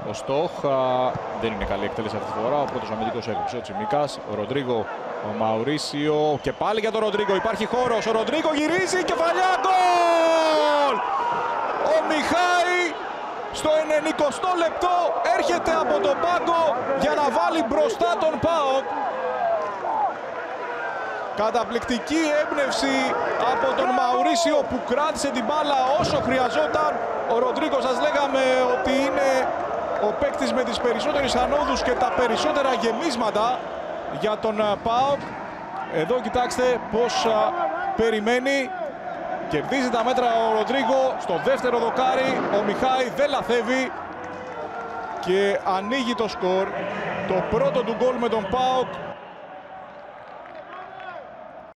Ο Στόχ δεν είναι καλή εκτέλεση αυτή τη φορά. Ο πρώτος αμυντικός έκοψε ο Τσιμίκας. Ο Ροντρίγκο, ο Μαουρίσιο και πάλι για τον Ροντρίγκο. Υπάρχει χώρος. Ο Ροντρίγκο γυρίζει, κεφαλιά, γκολ! Ο Μιχάη στο 90ο λεπτό έρχεται από τον πάγκο για να βάλει μπροστά τον ΠΑΟΚ. Καταπληκτική έμπνευση από τον Μαουρίσιο που κράτησε την μπάλα όσο χρειαζόταν. Ο Ροντρίγκο, σας λέγαμε ότι είναι ο παίκτης με τις περισσότερες ανόδους και τα περισσότερα γεμίσματα για τον ΠΑΟΚ. Εδώ κοιτάξτε πως περιμένει. Κερδίζει τα μέτρα ο Ροντρίγκο στο δεύτερο δοκάρι. Ο Μιχάη δεν λαθεύει και ανοίγει το σκορ. Το πρώτο του γκολ με τον ΠΑΟΚ